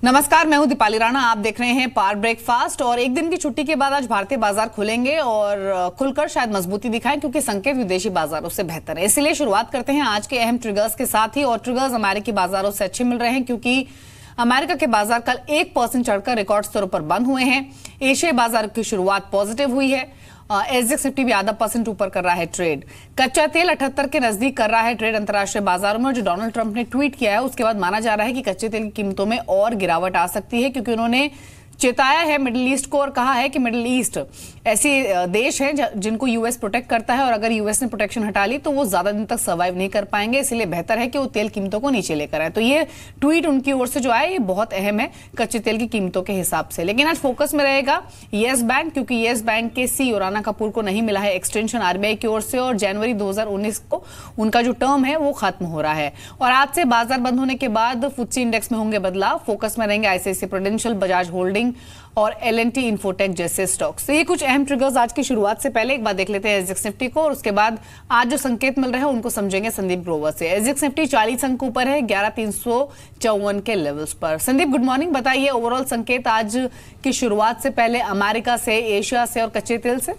नमस्कार, मैं हूं दीपाली राणा। आप देख रहे हैं पावर ब्रेकफास्ट। और एक दिन की छुट्टी के बाद आज भारतीय बाजार खुलेंगे और खुलकर शायद मजबूती दिखाएं, क्योंकि संकेत विदेशी बाजारों से बेहतर है। इसलिए शुरुआत करते हैं आज के अहम ट्रिगर्स के साथ ही। और ट्रिगर्स अमेरिकी बाजारों से अच्छे मिल रहे हैं, क्योंकि अमेरिका के बाजार कल 1% चढ़कर रिकॉर्ड स्तरों पर बंद हुए हैं। एशियाई बाजार की शुरुआत पॉजिटिव हुई है। सेंसेक्स निफ्टी भी ½ % ऊपर कर रहा है ट्रेड। कच्चा तेल 78 के नजदीक कर रहा है ट्रेड अंतर्राष्ट्रीय बाजारों में। जो डोनाल्ड ट्रंप ने ट्वीट किया है उसके बाद माना जा रहा है कि कच्चे तेल की कीमतों में और गिरावट आ सकती है, क्योंकि उन्होंने चेताया है मिडिल ईस्ट को और कहा है कि मिडिल ईस्ट ऐसे देश हैं जिनको यूएस प्रोटेक्ट करता है, और अगर यूएस ने प्रोटेक्शन हटा ली तो वो ज्यादा दिन तक सर्वाइव नहीं कर पाएंगे। इसलिए बेहतर है कि वो तेल कीमतों को नीचे लेकर आए। तो ये ट्वीट उनकी ओर से जो आया ये बहुत अहम है कच्चे तेल की कीमतों के हिसाब से। लेकिन आज फोकस में रहेगा येस बैंक, क्योंकि येस बैंक के सीईओ राणा कपूर को नहीं मिला है एक्सटेंशन आरबीआई की ओर से, और जनवरी 2019 को उनका जो टर्म है वो खत्म हो रहा है। और आज से बाजार बंद होने के बाद FTSE इंडेक्स में होंगे बदलाव। फोकस में रहेंगे आईसीआईसीआई प्रूडेंशियल, बजाज होल्डिंग और एल&टी इन्फोटेक जैसे स्टॉक्स। तो ये कुछ अहम ट्रिगर्स आज की शुरुआत से पहले एक बार देख लेते हैं सेंसेक्स निफ्टी को, और उसके बाद आज जो संकेत मिल रहे हैं उनको समझेंगे संदीप ग्रोवर से। सेंसेक्स निफ्टी 40 अंक ऊपर है 11,354 के लेवल्स पर। Sandeep, good morning. बताइए ओवरऑल संकेत आज की शुरुआत से पहले अमेरिका से, एशिया से और कच्चे तेल से।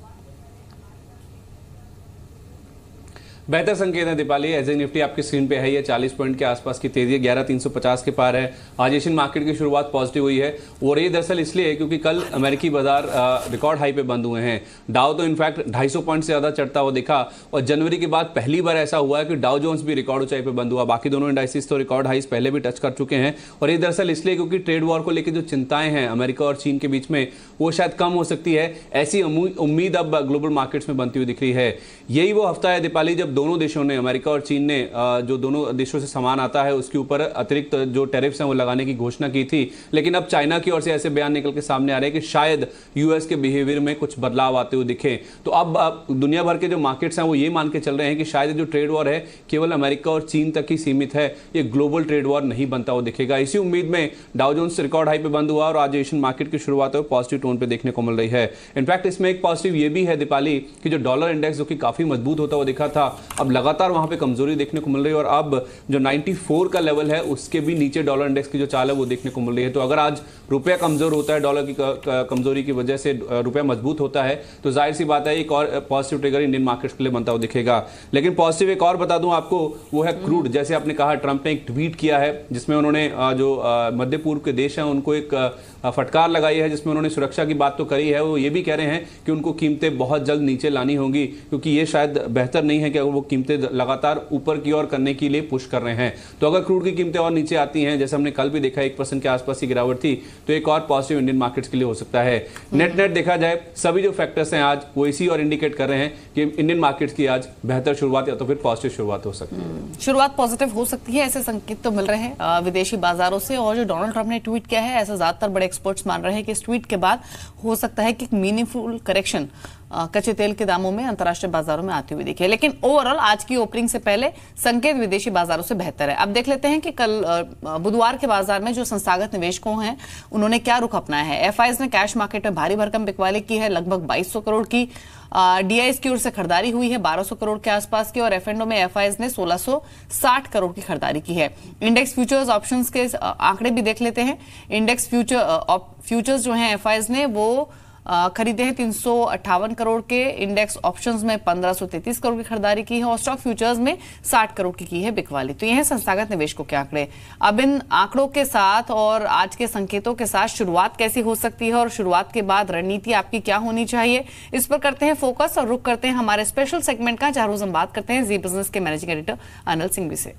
बेहतर संकेत है दीपाली। एज निफ्टी आपकी स्क्रीन पे है, ये 40 पॉइंट के आसपास की तेजी है, 11,350 के पार है। आज एशियन मार्केट की शुरुआत पॉजिटिव हुई है, और ये दरअसल इसलिए है क्योंकि कल अमेरिकी बाजार रिकॉर्ड हाई पे बंद हुए हैं। डाउ तो इनफैक्ट 250 पॉइंट से ज्यादा चढ़ता हुआ दिखा, और जनवरी के बाद पहली बार ऐसा हुआ है कि डाउ जोन्स भी रिकॉर्ड ऊंचाई पे बंद हुआ। बाकी दोनों इंडाइसिस तो रिकॉर्ड हाइस पहले भी टच कर चुके हैं, और ये दरअसल इसलिए क्योंकि ट्रेड वॉर को लेकर जो चिंताएं हैं अमेरिका और चीन के बीच में वो शायद कम हो सकती है, ऐसी उम्मीद अब ग्लोबल मार्केट्स में बनती हुई दिख रही है। यही वो हफ्ता है दीपाली जब दोनों देशों ने, अमेरिका और चीन ने, जो दोनों देशों से सामान आता है उसके ऊपर अतिरिक्त जो टैरिफ्स हैं वो लगाने की घोषणा की थी। लेकिन अब चाइना की ओर से ऐसे बयान निकल के सामने आ रहे हैं कि शायद यूएस के बिहेवियर में कुछ बदलाव आते हुए दिखे। तो अब दुनिया भर के जो मार्केट्स हैं वो ये मान के चल रहे हैं कि शायद जो ट्रेड वॉर है केवल अमेरिका और चीन तक ही सीमित है, ये ग्लोबल ट्रेड वॉर नहीं बनता हुआ दिखेगा। इसी उम्मीद में डाउ जोन्स रिकॉर्ड हाई पे बंद हुआ, और आज एशियन मार्केट की शुरुआत है पॉजिटिव टोन पे देखने को मिल रही है। इनफैक्ट इसमें एक पॉजिटिव ये भी है दीपाली कि जो डॉलर इंडेक्स जो कि काफी मजबूत होता हुआ दिखा था, अब लगातार वहां पे कमजोरी देखने को मिल रही है, और अब जो 94 का लेवल है उसके भी नीचे डॉलर इंडेक्स की जो चाल है वो देखने को मिल रही है। तो अगर आज रुपया कमजोर होता है, डॉलर की कमजोरी की वजह से रुपया मजबूत होता है, तो जाहिर सी बात है एक और पॉजिटिव ट्रिगर इंडियन मार्केट्स के लिए बनता हुआ दिखेगा। लेकिन पॉजिटिव एक और बता दूं आपको, वो है क्रूड। जैसे आपने कहा, ट्रंप ने एक ट्वीट किया है जिसमें उन्होंने जो मध्य पूर्व के देश हैं उनको एक फटकार लगाई है, जिसमें उन्होंने सुरक्षा की बात तो करी है। वो ये भी कह रहे हैं कि उनको कीमतें बहुत जल्द नीचे लानी होंगी, क्योंकि ये शायद बेहतर नहीं है कि अगर वो कीमतें लगातार ऊपर की ओर करने के लिए पुश कर रहे हैं। तो अगर क्रूड की कीमतें और नीचे आती हैं, जैसे हमने कल भी देखा 1% के आसपास की गिरावट थी, तो एक और पॉजिटिव इंडियन मार्केट्स के लिए हो सकता है। नेट देखा जाए सभी जो फैक्टर्स हैं आज वो इसी और इंडिकेट कर रहे हैं कि इंडियन मार्केट्स की आज बेहतर शुरुआत या तो फिर पॉजिटिव शुरुआत हो सकती है। शुरुआत पॉजिटिव हो सकती है, ऐसे संकेत तो मिल रहे हैं विदेशी बाजारों से। और जो डोनाल्ड ट्रंप ने ट्वीट किया है, ऐसा ज्यादातर बड़े एक्सपर्ट्स मान रहे हैं कि इस ट्वीट के बाद हो सकता है कि मीनिंगफुल करेक्शन कच्चे तेल के दामों में अंतर्राष्ट्रीय बाजारों में आती हुई दिखे। लेकिन ओवरऑल आज की ओपनिंग से पहले संकेत विदेशी बाजारों से बेहतर है। अब देख लेते हैं कि कल बुधवार के बाजार में जो संस्थागत निवेशकों हैं उन्होंने क्या रुख अपनाया है। एफआईज ने कैश मार्केट में भारी भरकम बिकवाली की है, लगभग 2200 करोड़ की। डीआईएस की ओर से खरीदारी हुई है 1200 करोड़ के आसपास की, और एफएनडो में एफआईज ने 1660 करोड़ की खरीदारी की है। इंडेक्स फ्यूचर्स ऑप्शंस के आंकड़े भी देख लेते हैं। इंडेक्स फ्यूचर्स जो हैं एफआईज ने वो खरीदे हैं 358 करोड़ के। इंडेक्स ऑप्शंस में 1533 करोड़ की खरीदारी की है, और स्टॉक फ्यूचर्स में 60 करोड़ की है बिकवाली। तो ये है संस्थागत निवेशकों के आंकड़े। अब इन आंकड़ों के साथ और आज के संकेतों के साथ शुरुआत कैसी हो सकती है, और शुरुआत के बाद रणनीति आपकी क्या होनी चाहिए, इस पर करते हैं फोकस। और रुक करते हैं हमारे स्पेशल सेगमेंट का, जहां रोज हम बात करते हैं जी बिजनेस के मैनेजिंग एडिटर अनिल सिंघवी से।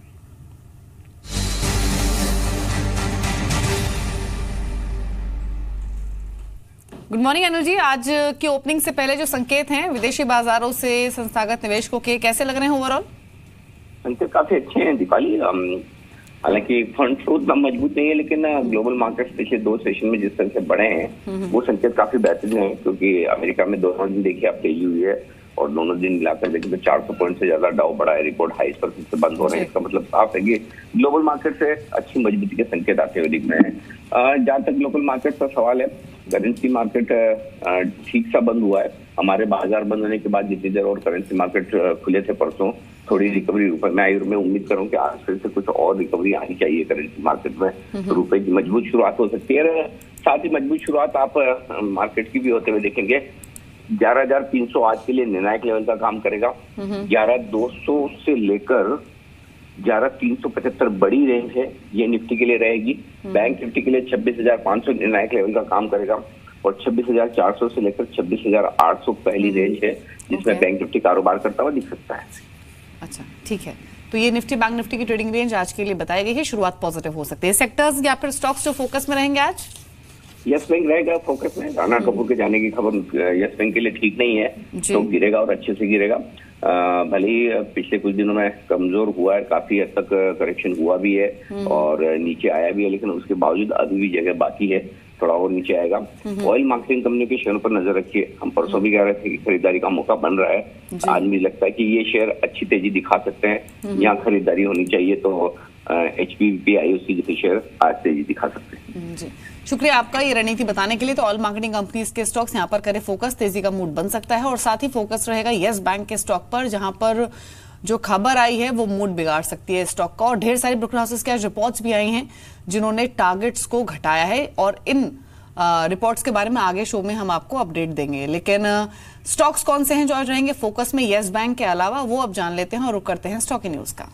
Good morning Anil ji. आज की ओपनिंग से पहले जो संकेत हैं विदेशी बाजारों से संस्थागत निवेशकों के, कैसे लग रहे हैं ओवरऑल? संकेत काफी अच्छे हैं दीपाली। हालांकि फंड फ्लो उतना मजबूत नहीं है, लेकिन ग्लोबल मार्केट्स पिछले 2 सेशन में जिस तरह से बढ़े हैं वो संकेत काफी बेहतरीन है, क्योंकि अमेरिका में दोनों दिन देखिए आप तेजी हुई है, और दोनों दिन मिलाकर देखें तो 400 पॉइंट से ज्यादा डाउ बढ़ा है, रिकॉर्ड हाइस पर फिर से बंद हो रहे हैं। इसका मतलब साफ है कि ग्लोबल मार्केट से अच्छी मजबूती के संकेत आते हुए दिख रहे हैं। जहां तक ग्लोबल मार्केट का सवाल है, करेंसी मार्केट ठीक सा बंद हुआ है, हमारे बाजार बंद होने के बाद जितनी देर और करेंसी मार्केट खुले थे परसों, थोड़ी रिकवरी रुपए में आई और मैं उम्मीद करूं कि आज फिर से कुछ और रिकवरी आनी चाहिए करेंसी मार्केट में, तो रुपए की मजबूत शुरुआत हो सकती है। साथ ही मजबूत शुरुआत आप मार्केट की भी होते हुए देखेंगे। 11,300 आज के लिए निर्णायक लेवल का काम करेगा। 11,200 से लेकर 11,375 बड़ी रेंज है, ये निफ्टी के लिए रहेगी। बैंक निफ्टी के लिए 26,500 निर्णायक लेवल का काम करेगा और 26,400 से लेकर 26,800 पहली रेंज है जिसमें बैंक निफ्टी कारोबार करता हुआ दिख सकता है। अच्छा, ठीक है। तो ये निफ्टी बैंक निफ्टी की ट्रेडिंग रेंज आज के लिए बताई गई है। शुरुआत पॉजिटिव हो सकती है। सेक्टर्स या फिर स्टॉक्स जो फोकस में रहेंगे आज? यस बैंक रहेगा फोकस में। राणा कपूर के जाने की खबर यस बैंक के लिए ठीक नहीं है, तो गिरेगा और अच्छे से गिरेगा। भले ही पिछले कुछ दिनों में कमजोर हुआ है, काफी हद तक करेक्शन हुआ भी है और नीचे आया भी है, लेकिन उसके बावजूद अभी भी जगह बाकी है, थोड़ा और नीचे आएगा। ऑयल मार्केटिंग कंपनी के शेयर पर नजर रखिए। हम परसों भी कह रहे थे कि खरीदारी का मौका बन रहा है। आज मुझे लगता है कि ये शेयर अच्छी तेजी दिखा सकते हैं, यहाँ खरीदारी होनी चाहिए। तो HPP IOC जैसे शेयर आज तेजी दिखा सकते हैं। जी, शुक्रिया आपका ये रणनीति बताने के लिए। तो ऑयल मार्केटिंग कंपनीज के स्टॉक्स यहाँ पर करें फोकस, तेजी का मूड बन सकता है। और साथ ही फोकस रहेगा यस बैंक के स्टॉक पर, जहां पर जो खबर आई है वो मूड बिगाड़ सकती है स्टॉक का। और ढेर सारी ब्रोकर हाउसेस के आज रिपोर्ट्स भी आई हैं जिन्होंने टारगेट्स को घटाया है, और इन रिपोर्ट्स के बारे में आगे शो में हम आपको अपडेट देंगे। लेकिन स्टॉक्स कौन से हैं जो आज रहेंगे फोकस में यस बैंक के अलावा, वो अब जान लेते हैं और रुक करते हैं स्टॉकी न्यूज का।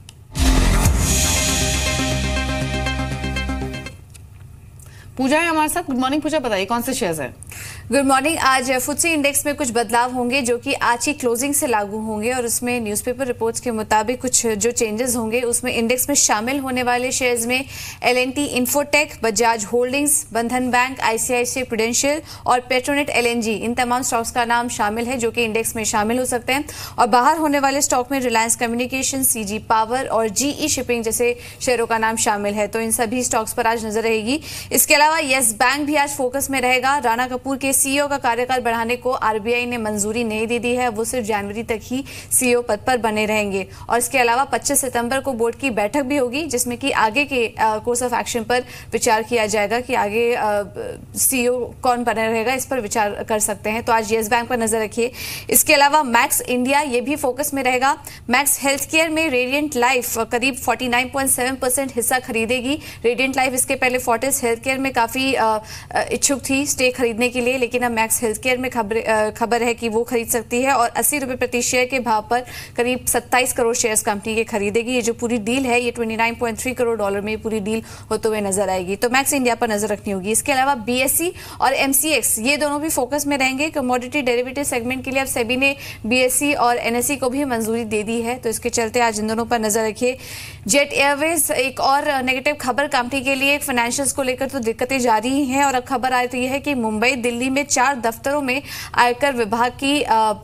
पूजा है हमारे साथ। गुड मॉर्निंग पूजा, बताइए कौन से शेयर्स हैं? Good morning. आज फुत्सी इंडेक्स में कुछ बदलाव होंगे जो कि आज की क्लोजिंग से लागू होंगे, और उसमें न्यूज़पेपर रिपोर्ट्स के मुताबिक कुछ जो चेंजेस होंगे उसमें इंडेक्स में शामिल होने वाले शेयर्स में L&T इन्फोटेक, बजाज होल्डिंग्स, बंधन बैंक, ICICI प्रूडेंशियल और पेट्रोनेट LNG, इन तमाम स्टॉक्स का नाम शामिल है जो कि इंडेक्स में शामिल हो सकते हैं। और बाहर होने वाले स्टॉक में रिलायंस कम्युनिकेशन, CG पावर और GE शिपिंग जैसे शेयरों का नाम शामिल है। तो इन सभी स्टॉक्स पर आज नजर रहेगी। इसके अलावा यस बैंक भी आज फोकस में रहेगा। राणा कपूर के CEO का कार्यकाल बढ़ाने को RBI ने मंजूरी नहीं दे दी है, वो सिर्फ जनवरी तक ही CEO पद पर बने रहेंगे। और इसके अलावा 25 सितंबर को बोर्ड की बैठक भी होगी जिसमें कि आगे के कोर्स ऑफ एक्शन पर विचार किया जाएगा कि आगे CEO कौन बना रहेगा, इस पर विचार कर सकते हैं। तो आज यस बैंक पर नजर रखिए। इसके अलावा मैक्स इंडिया ये भी फोकस में रहेगा। मैक्स हेल्थ केयर में रेडियंट लाइफ करीब 49.7% हिस्सा खरीदेगी। रेडियंट लाइफ इसके पहले फोर्टिस हेल्थ केयर में काफी इच्छुक थी स्टेक खरीदने के लिए, लेकिन अब मैक्स हेल्थ केयर में खबर है कि वो खरीद सकती है और 80 रुपए प्रति शेयर के भाव पर करीब 27 करोड़ शेयर्स कंपनी के खरीदेगी। ये जो पूरी डील है ये 29.3 करोड़ डॉलर में पूरी डील होते हुए नजर आएगी। तो मैक्स इंडिया पर नजर रखनी होगी। इसके अलावा BSE और MCX ये दोनों भी फोकस में रहेंगे। कमोडिटी डेरिवेटिव सेगमेंट के लिए अब सेबी ने BSE और NSE को भी मंजूरी दे दी है, तो इसके चलते आज इन दोनों पर नजर रखिए। जेट एयरवेज एक और नेगेटिव खबर कंपनी के लिए, फाइनेंशियल्स को लेकर तो दिक्कतें जारी हैं और अब खबर आ रही है कि मुंबई दिल्ली में 4 दफ्तरों में आयकर विभाग की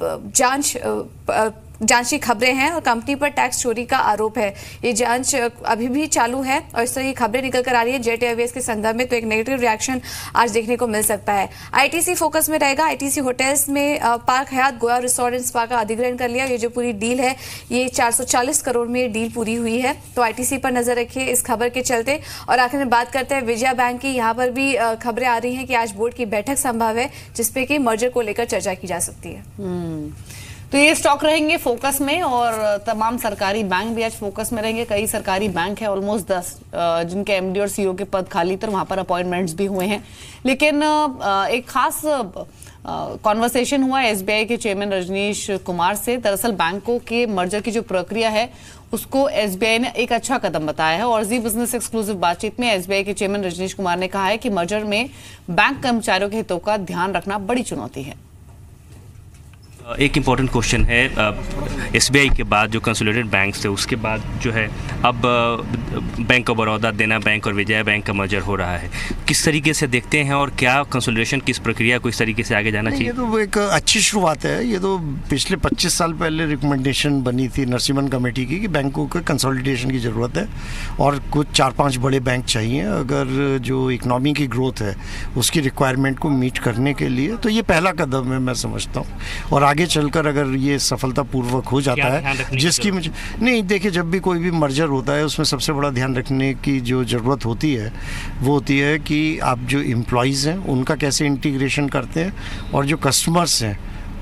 जांच की खबरें हैं और कंपनी पर टैक्स चोरी का आरोप है। ये जांच अभी भी चालू है और इस तरह की खबरें निकल कर आ रही है जेट एयरवेज के संदर्भ में, तो एक नेगेटिव रिएक्शन आज देखने को मिल सकता है। ITC फोकस में रहेगा। ITC होटल्स में Park Hyatt Goa resort and spa का अधिग्रहण कर लिया। ये जो पूरी डील है ये 440 करोड़ में ये डील पूरी हुई है, तो ITC पर नजर रखिए इस खबर के चलते। और आखिर में बात करते हैं विजया बैंक की। यहाँ पर भी खबरें आ रही हैं कि आज बोर्ड की बैठक संभव है जिसपे कि मर्जर को लेकर चर्चा की जा सकती है। तो ये स्टॉक रहेंगे फोकस में, और तमाम सरकारी बैंक भी आज फोकस में रहेंगे। कई सरकारी बैंक है, ऑलमोस्ट 10 जिनके MD और CEO के पद खाली थे, वहां पर अपॉइंटमेंट्स भी हुए हैं। लेकिन एक खास कॉन्वर्सेशन हुआ SBI के चेयरमैन रजनीश कुमार से। दरअसल बैंकों के मर्जर की जो प्रक्रिया है उसको SBI ने एक अच्छा कदम बताया है, और Zee Business एक्सक्लूसिव बातचीत में SBI के चेयरमैन रजनीश कुमार ने कहा है कि मर्जर में बैंक कर्मचारियों के हितों का ध्यान रखना बड़ी चुनौती है। एक इम्पॉर्टेंट क्वेश्चन है, SBI के बाद जो कंसोलिडेटेड बैंक्स थे उसके बाद जो है अब बैंक ऑफ बड़ौदा, देना बैंक और विजया बैंक का मर्जर हो रहा है। किस तरीके से देखते हैं और क्या कंसोलिडेशन किस प्रक्रिया को इस तरीके से आगे जाना चाहिए? ये तो एक अच्छी शुरुआत है। ये तो पिछले 25 साल पहले रिकमेंडेशन बनी थी नरसिम्हन कमेटी की कि बैंकों के कंसोलिडेशन की ज़रूरत है और कुछ 4-5 बड़े बैंक चाहिए अगर जो इकनॉमी की ग्रोथ है उसकी रिक्वायरमेंट को मीट करने के लिए। तो ये पहला कदम है मैं समझता हूँ, और आगे चलकर अगर ये सफलतापूर्वक हो जाता है, जिसकी मुझे नहीं, देखिए जब भी कोई भी मर्जर होता है उसमें सबसे बड़ा ध्यान रखने की जो ज़रूरत होती है वो होती है कि आप जो एम्प्लॉयज़ हैं उनका कैसे इंटीग्रेशन करते हैं और जो कस्टमर्स हैं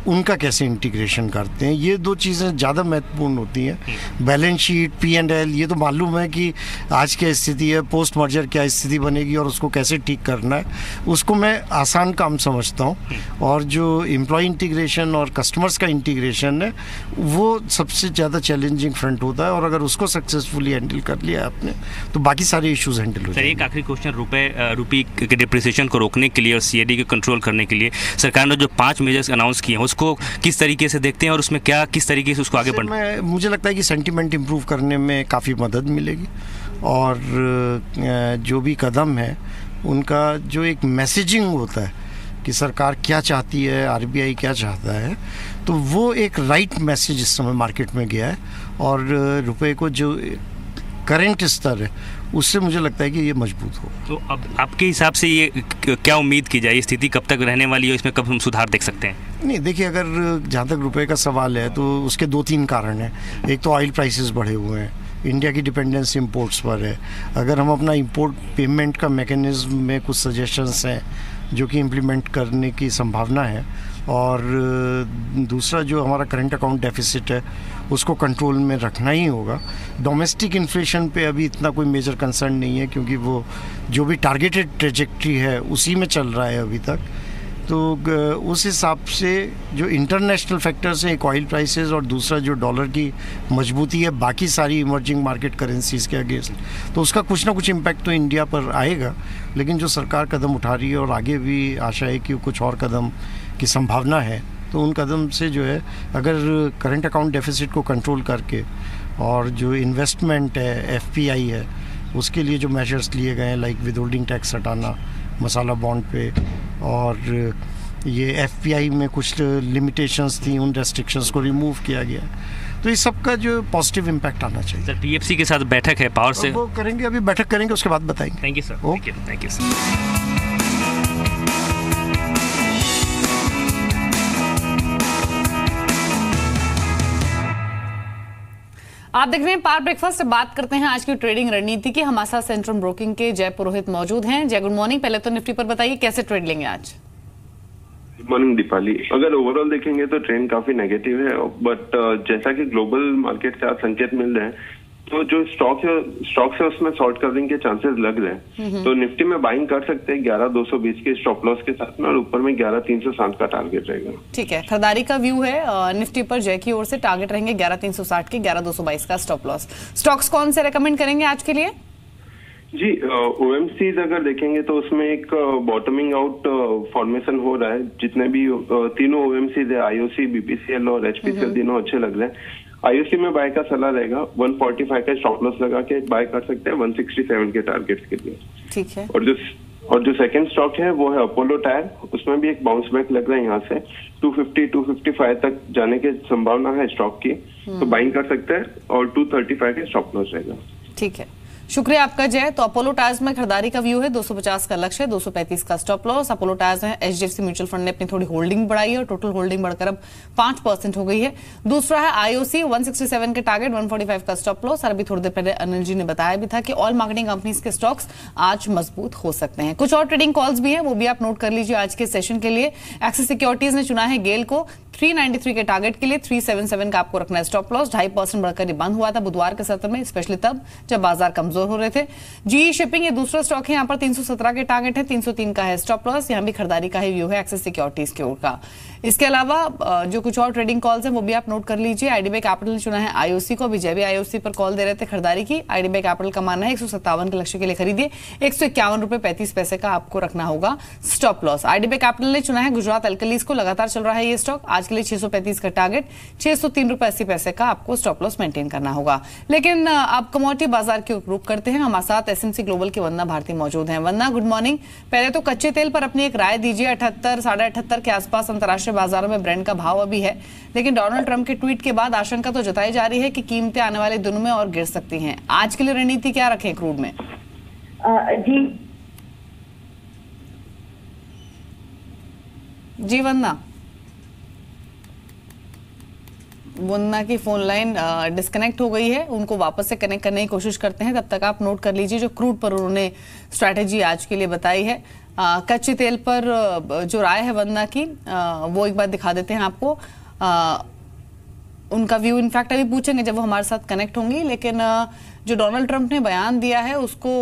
उनका कैसे इंटीग्रेशन करते हैं, ये दो चीज़ें ज़्यादा महत्वपूर्ण होती हैं। बैलेंस शीट, P&L, ये तो मालूम है कि आज क्या स्थिति है, पोस्ट मर्जर क्या स्थिति बनेगी और उसको कैसे ठीक करना है, उसको मैं आसान काम समझता हूँ। और जो एम्प्लॉय इंटीग्रेशन और कस्टमर्स का इंटीग्रेशन है वो सबसे ज़्यादा चैलेंजिंग फ्रंट होता है, और अगर उसको सक्सेसफुली हैंडल कर लिया आपने तो बाकी सारे इश्यूज हैंडल हो जाएंगे। एक आखिरी क्वेश्चन, रुपये के डिप्रिसिएशन को रोकने के लिए और CAD को कंट्रोल करने के लिए सरकार ने जो 5 मेजर्स अनाउंस किए हैं उसको किस तरीके से देखते हैं और उसमें क्या किस तरीके से उसको आगे बढ़ना? मुझे लगता है कि सेंटिमेंट इम्प्रूव करने में काफ़ी मदद मिलेगी, और जो भी कदम है उनका जो एक मैसेजिंग होता है कि सरकार क्या चाहती है, RBI क्या चाहता है, तो वो एक राइट मैसेज इस समय मार्केट में गया है। और रुपए को जो करंट स्तर है उससे मुझे लगता है कि ये मजबूत हो। तो अब आपके हिसाब से ये क्या उम्मीद की जाए, ये स्थिति कब तक रहने वाली है, इसमें कब हम सुधार देख सकते हैं? नहीं, देखिए, अगर जहाँ तक रुपए का सवाल है तो उसके 2-3 कारण हैं। एक तो ऑयल प्राइसेस बढ़े हुए हैं, इंडिया की डिपेंडेंस इंपोर्ट्स पर है। अगर हम अपना इंपोर्ट पेमेंट का मैकेनिज्म में कुछ सजेशंस हैं जो कि इम्प्लीमेंट करने की संभावना है, और दूसरा जो हमारा करंट अकाउंट डेफिसिट है उसको कंट्रोल में रखना ही होगा। डोमेस्टिक इन्फ्लेशन पे अभी इतना कोई मेजर कंसर्न नहीं है, क्योंकि वो जो भी टारगेटेड ट्रेजेक्ट्री है उसी में चल रहा है अभी तक। तो उस हिसाब से जो इंटरनेशनल फैक्टर्स हैं, एक ऑयल प्राइसेस और दूसरा जो डॉलर की मजबूती है बाकी सारी इमर्जिंग मार्केट करेंसीज के अगेंस्ट, तो उसका कुछ ना कुछ इम्पैक्ट तो इंडिया पर आएगा। लेकिन जो सरकार कदम उठा रही है और आगे भी आशा है कि कुछ और कदम की संभावना है, तो उन कदम से जो है, अगर करंट अकाउंट डेफिसिट को कंट्रोल करके और जो इन्वेस्टमेंट है, FPI है, उसके लिए जो मेजर्स लिए गए हैं, लाइक विदहोल्डिंग टैक्स हटाना मसाला बॉन्ड पे, और ये FPI में कुछ लिमिटेशंस थी, उन रेस्ट्रिक्शंस को रिमूव किया गया, तो इस सब का जो पॉजिटिव इम्पैक्ट आना चाहिए। सर, PFC के साथ बैठक है पावर से, वो करेंगे, अभी बैठक करेंगे, उसके बाद बताएंगे। Thank you sir. Thank you sir. आप देख रहे हैं पावर ब्रेकफास्ट। बात करते हैं आज की ट्रेडिंग रणनीति की। हमारे साथ सेंट्रम ब्रोकिंग के जय पुरोहित मौजूद हैं। जय, गुड मॉर्निंग। पहले तो निफ्टी पर बताइए कैसे ट्रेड लेंगे आज? Good morning Deepali. अगर ओवरऑल देखेंगे तो ट्रेंड काफी नेगेटिव है, बट जैसा कि ग्लोबल मार्केट से आज संकेत मिल रहे हैं, तो जो स्टॉक है उसमें शॉर्ट कवरिंग के चांसेस लग रहे हैं। तो निफ्टी में बाइंग कर सकते हैं 11,220 के स्टॉप लॉस के साथ में, और ऊपर में 11,360 का टारगेट रहेगा। ठीक है, खरीदारी का व्यू है निफ्टी पर जय की ओर से। टारगेट रहेंगे 11,360 के, 11,222 का स्टॉप लॉस। स्टॉक्स कौन से रेकमेंड करेंगे आज के लिए? जी, OMCs अगर देखेंगे तो उसमें एक बॉटमिंग आउट फॉर्मेशन हो रहा है। जितने भी तीनों OMCs है, IOC, BPCL और HPCL, तीनों अच्छे लग रहे हैं। IOC में बाय का सलाह रहेगा, 145 का स्टॉप लॉस लगा के बाय कर सकते हैं 167 के टारगेट्स के लिए। ठीक है। और जो सेकंड स्टॉक है वो है अपोलो टायर। उसमें भी एक बाउंस बैक लग रहा है, यहाँ से 250-255 तक जाने की संभावना है स्टॉक की, तो बाइंग कर सकते हैं, और 235 के स्टॉप लॉस रहेगा। ठीक है, शुक्रिया आपका जय। तो अपोलो टायर्स में खरीदारी का व्यू है, 250 का लक्ष्य है, 235 का स्टॉप लॉस। अपोलो टायर्स है, HDFC म्यूचुअल फंड ने अपनी थोड़ी होल्डिंग बढ़ाई है और टोटल होल्डिंग बढ़कर अब 5% हो गई है। दूसरा है IOC, 167 के टारगेट, 145 का स्टॉप लॉस। और अभी थोड़ी देर पहले अनिल जी ने बताया भी था कि ऑल मार्केटिंग कंपनीज के स्टॉक्स आज मजबूत हो सकते हैं। कुछ और ट्रेडिंग कॉल्स भी हैं, वो भी आप नोट कर लीजिए आज के सेशन के लिए। एक्सिस सिक्योरिटीज ने चुना है गेल को 393 के टारगेट के लिए, 377 का आपको रखना है स्टॉप लॉस। 2.5% बढ़कर बंद हुआ था बुधवार के सत्र में, स्पेशली तब जब बाजार कमजोर हो रहे थे। GE शिपिंग ये दूसरा स्टॉक है, यहाँ पर 317 के टारगेट है, 303 का है स्टॉप लॉस। यहाँ भी खरीदारी का ही व्यू है एक्सिस सिक्योरिटीज की ओर का। इसके अलावा जो कुछ और ट्रेडिंग कॉल्स हैं वो भी आप नोट कर लीजिए। IDBI कैपिटल ने चुना है IOC को, विजय भी IOC पर कॉल दे रहे थे खरीदारी की। IDBI कैपिटल का मानना है 157 के लक्ष्य के लिए खरीदिए, 151 रुपए 35 पैसे का आपको रखना होगा स्टॉप लॉस। IDBI कैपिटल ने चुना है गुजरात एल्कलीज को, लगातार चल रहा है ये स्टॉक, आज के लिए 635 का टारगेट, 603 रुपए 80 पैसे का आपको स्टॉप लॉस मेंटेन करना होगा। लेकिन आप कमोडिटी बाजार के रुख करते हैं। हमारे साथ SMC ग्लोबल की वंदना भारती मौजूद हैं। Vandana, good morning. पहले तो कच्चे तेल पर अपनी एक राय दीजिए। 78, 78.5 के आसपास अंतर्राष्ट्रीय बाजारों में ब्रेंट का भाव अभी है, लेकिन डोनाल्ड ट्रंप के ट्वीट के बाद आशंका तो जताई जा रही है कि कीमतें आने वाले दिनों में और गिर सकती हैं। आज के लिए रणनीति क्या रखें क्रूड में? जी वंदना। वंदना की फोन लाइन डिस्कनेक्ट हो गई है, उनको वापस से कनेक्ट करने की कोशिश करते हैं। तब तक आप नोट कर लीजिए जो क्रूड पर उन्होंने स्ट्रैटेजी आज के लिए बताई है। कच्चे तेल पर जो राय है वंदना की, वो एक बार दिखा देते हैं आपको। उनका व्यू इनफैक्ट अभी पूछेंगे जब वो हमारे साथ कनेक्ट होंगी, लेकिन जो डोनाल्ड ट्रंप ने बयान दिया है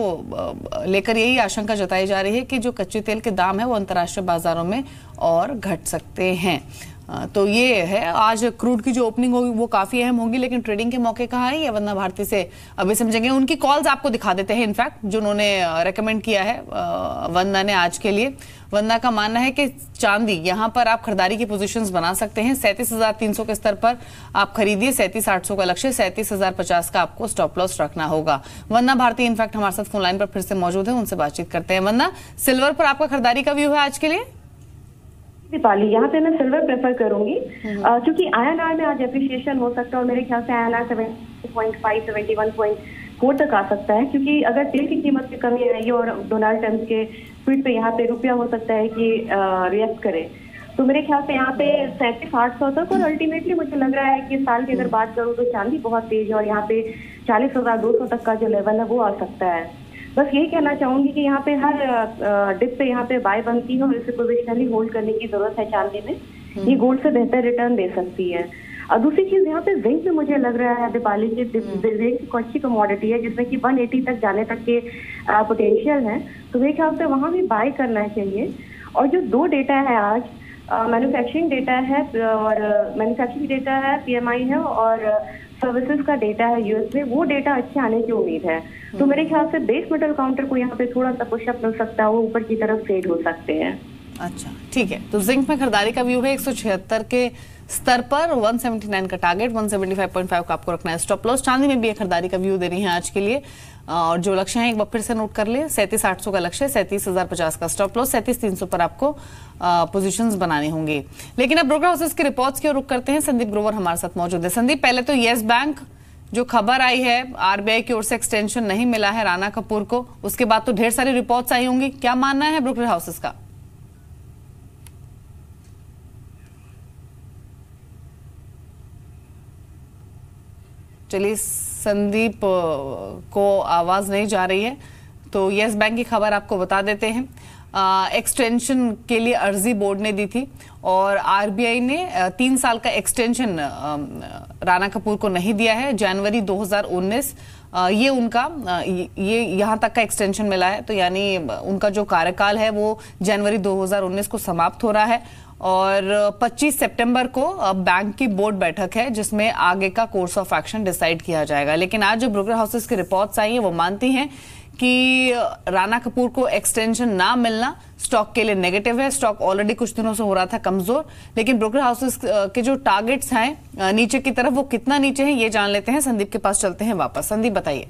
उसको लेकर यही आशंका जताई जा रही है कि जो कच्चे तेल के दाम है वो अंतर्राष्ट्रीय बाजारों में और घट सकते हैं। तो ये है, आज क्रूड की जो ओपनिंग होगी वो काफी अहम होगी, लेकिन ट्रेडिंग के मौके कहाँ है ये वंदना भारती से अभी समझेंगे। उनकी कॉल्स आपको दिखा देते हैं इनफैक्ट जो उन्होंने रेकमेंड किया है वंदना ने आज के लिए। वंदना का मानना है कि चांदी यहाँ पर आप खरीदारी की पोजीशंस बना सकते हैं। 37,300 के स्तर पर आप खरीदिए, 37,800 का लक्ष्य, 37,050 का आपको स्टॉप लॉस रखना होगा। वंदना भारती इनफैक्ट हमारे साथ फोन लाइन पर फिर से मौजूद है, उनसे बातचीत करते हैं। वंदना, सिल्वर पर आपका खरीदारी का व्यू है आज के लिए? दीपाली, यहाँ पे मैं सिल्वर प्रेफर करूंगी क्योंकि INR में आज एप्रिसिएशन हो सकता है और मेरे ख्याल से INR 70.5 71.4 तक आ सकता है, क्योंकि अगर तेल की कीमत में कमी आएगी और डोनाल्ड ट्रंप के ट्वीट पे यहाँ पे रुपया हो सकता है कि रिएक्ट करे, तो मेरे ख्याल से यहाँ पे 37,800 तक, और अल्टीमेटली मुझे लग रहा है कि साल की अगर बात करूँ तो चांदी बहुत तेज है और यहाँ पे 40,200 तक का जो लेवल है वो आ सकता है। बस यही कहना चाहूंगी कि यहाँ पे हर डिप पे यहाँ पे बाय बनती है और इसे पोजिशनली होल्ड करने की जरूरत है चांदी में। ये गोल्ड से बेहतर रिटर्न दे सकती है। और दूसरी चीज यहाँ पे जिंक में मुझे लग रहा है दीपाली की जिंक अच्छी कमोडिटी है जिसमें कि 180 तक जाने तक के पोटेंशियल है, तो मेरे ख्याल से वहां भी बाय करना चाहिए। और जो दो डेटा है आज, मैन्युफैक्चरिंग डेटा है और मैन्युफैक्चरिंग डेटा है, PMI है, और सर्विसेज का डेटा है यूएस में, वो डेटा अच्छे आने की उम्मीद है। तो मेरे ख्याल से बेस मेटल काउंटर को यहाँ पे थोड़ा सा पुशअप मिल सकता है, वो ऊपर की तरफ ट्रेड हो सकते हैं। अच्छा, ठीक है। तो जिंक में खरीदारी का व्यू है 176 के स्तर पर, 179 का टारगेट, 175.5 का आपको रखना है स्टॉप लॉस। चांदी में भी खरीदारी का व्यू दे रही है आज के लिए, और जो लक्ष्य है एक बार फिर से नोट कर ले, 37,800 का लक्ष्य, 37,050 का स्टॉप लॉस, 37,300 पर आपको पोजीशंस बनानी होंगी। लेकिन अब ब्रोकर हाउसेस के रिपोर्ट्स की ओर रुख करते हैं। संदीप ग्रोवर हमारे साथ मौजूद है। संदीप, पहले तो येस बैंक जो खबर आई है RBI की ओर से एक्सटेंशन नहीं मिला है राणा कपूर को, उसके बाद तो ढेर सारी रिपोर्ट्स आई होंगी, क्या मानना है ब्रोकर हाउसेस का? चलिए, संदीप को आवाज नहीं जा रही है, तो येस बैंक की खबर आपको बता देते हैं। एक्सटेंशन के लिए अर्जी बोर्ड ने दी थी और RBI ने 3 साल का एक्सटेंशन राणा कपूर को नहीं दिया है। जनवरी 2019 ये उनका ये यहाँ तक का एक्सटेंशन मिला है, तो यानी उनका जो कार्यकाल है वो जनवरी 2019 को समाप्त हो रहा है। और 25 सितंबर को बैंक की बोर्ड बैठक है जिसमें आगे का कोर्स ऑफ एक्शन डिसाइड किया जाएगा। लेकिन आज जो ब्रोकर हाउसेस की रिपोर्ट्स आई हैं वो मानती हैं कि राणा कपूर को एक्सटेंशन ना मिलना स्टॉक के लिए नेगेटिव है। स्टॉक ऑलरेडी कुछ दिनों से हो रहा था कमजोर, लेकिन ब्रोकर हाउसेस के जो टारगेट्स हैं नीचे की तरफ, वो कितना नीचे है ये जान लेते हैं। संदीप के पास चलते हैं वापस। संदीप, बताइए।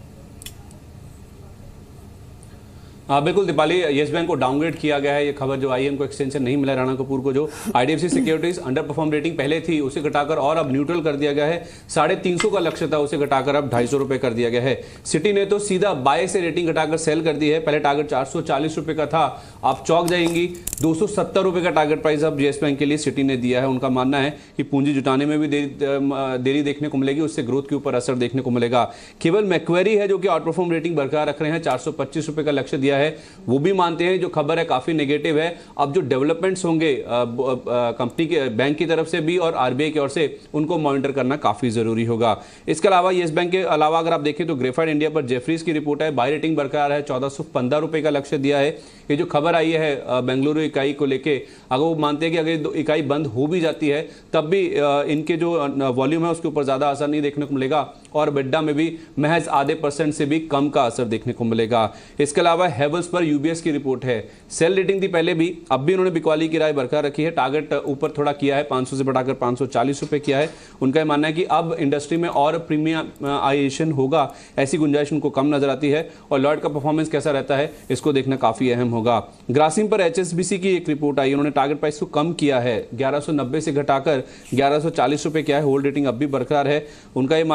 बिल्कुल दीपाली, येस बैंक को डाउनग्रेड किया गया है। ये खबर जो आई है, उनको एक्सटेंशन नहीं मिला राणा कपूर को। जो IDFC Securities underperform rating पहले थी उसे घटाकर और अब न्यूट्रल कर दिया गया है। 350 का लक्ष्य था, उसे घटाकर अब 250 रुपए कर दिया गया है। सिटी ने तो सीधा बाय से रेटिंग घटाकर सेल कर दी है। पहले टारगेट 440 रुपए का था, आप चौंक जाएंगी। 270 रुपए का टारगेट प्राइस अब येस बैंक के लिए सिटी ने दिया है। उनका मानना है कि पूंजी जुटाने में भी देरी देखने को मिलेगी, उससे ग्रोथ के ऊपर असर देखने को मिलेगा। केवल मैक्वेरी है जो कि आउट परफॉर्म रेटिंग बरकरार रख रहे हैं, 425 रुपए का लक्ष्य दिया है। वो भी मानते हैं जो खबर है काफी नेगेटिव है। अब जो डेवलपमेंट्स होंगे कंपनी के बैंक की तरफ से भी और RBI की ओर से, उनको मॉनिटर करना काफी जरूरी होगा। इसके अलावा येस बैंक के अलावा अगर आप देखें तो ग्रेफाइट इंडिया पर जेफरीज की रिपोर्ट है, बाय रेटिंग बरकरार है, 1415 रुपए का लक्ष्य दिया है। ये जो खबर आई है बेंगलुरु इकाई को लेके, अगर वो मानते हैं कि अगर इकाई बंद हो भी जाती है तब भी इनके जो वॉल्यूम है उसके ऊपर ज्यादा असर नहीं देखने को मिलेगा और बिड्डा में भी महज आधे % से भी कम का असर देखने को मिलेगा। इसके अलावा हेवल्स पर UBS की रिपोर्ट है, सेल रेटिंग थी पहले भी, अब भी उन्होंने बिकवाली की राय बरकरार रखी है। टारगेट ऊपर थोड़ा किया है, 500 से बढ़ाकर 540 रुपए किया है। उनका यह मानना है कि अब इंडस्ट्री में और प्रीमियमाइजेशन होगा, ऐसी गुंजाइश उनको कम नजर आती है। और लॉयड का परफॉर्मेंस कैसा रहता है इसको देखना काफी अहम होगा। ग्रासिम पर HSBC की एक रिपोर्ट आई, उन्होंने टारगेट प्राइस को कम किया है, 1190 से घटाकर 1140 रुपए किया है। होल्ड रेटिंग अब भी बरकरार है। उनका यह मानना है कि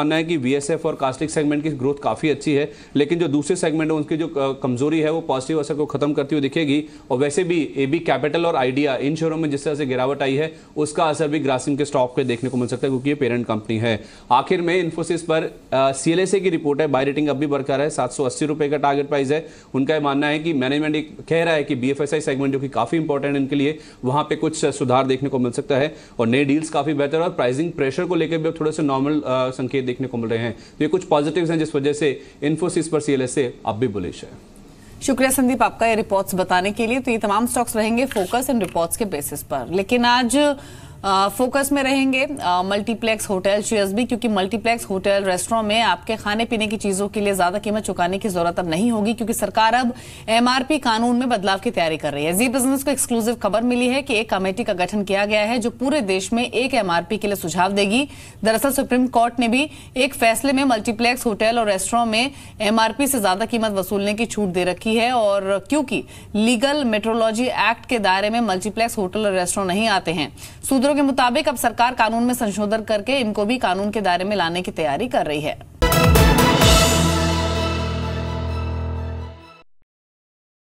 VSF और कास्टिक सेगमेंट की ग्रोथ काफ़ी अच्छी है, लेकिन जो दूसरे सेगमेंट है उनकी जो कमजोरी है वो पॉजिटिव असर को खत्म करती हुई दिखेगी। और वैसे भी AB कैपिटल और आइडिया इन शेयरों में जिस तरह से गिरावट आई है उसका असर भी ग्रासिम के स्टॉक पे देखने को मिल सकता है, क्योंकि ये पेरेंट कंपनी है। आखिर में इन्फोसिस पर CLSA की रिपोर्ट है, बाय रेटिंग अब भी बरकरार है, 780 रुपए का टारगेट प्राइस है। उनका यह मानना है कि मैनेजमेंट कह रहा है कि BFSI सेगमेंट जो कि काफी इंपॉर्टेंट है इनके लिए, वहां पे कुछ सुधार देखने को मिल सकता है और नए डील्स काफी बेहतर और प्राइसिंग प्रेशर को लेकर भी थोड़े से नॉर्मल संकेत देखने को मिल रहे हैं। तो ये कुछ पॉजिटिव्स हैं जिस वजह से इन्फोसिस पर CLSA अब भी बुलिश है। शुक्रिया संदीप आपका ये रिपोर्ट्स बताने के लिए। तो ये तमाम स्टॉक्स रहेंगे फोकस इन रिपोर्ट्स के बेसिस पर, लेकिन आज फोकस में रहेंगे मल्टीप्लेक्स होटल शेयर्स भी, क्योंकि मल्टीप्लेक्स होटल रेस्टोरेंट में आपके खाने पीने की चीजों के लिए ज्यादा कीमत चुकाने की जरूरत अब नहीं होगी, क्योंकि सरकार अब MRP कानून में बदलाव की तैयारी कर रही है। जी बिजनेस को एक्सक्लूसिव खबर मिली है कि एक कमेटी का गठन किया गया है जो पूरे देश में एक MRP के लिए सुझाव देगी। दरअसल सुप्रीम कोर्ट ने भी एक फैसले में मल्टीप्लेक्स होटल और रेस्टोरेंट में MRP से ज्यादा कीमत वसूलने की छूट दे रखी है, और क्योंकि लीगल मेट्रोलॉजी एक्ट के दायरे में मल्टीप्लेक्स होटल और रेस्टोरेंट नहीं आते हैं, सूत्रों के मुताबिक अब सरकार कानून में संशोधन करके इनको भी कानून के दायरे में लाने की तैयारी कर रही है।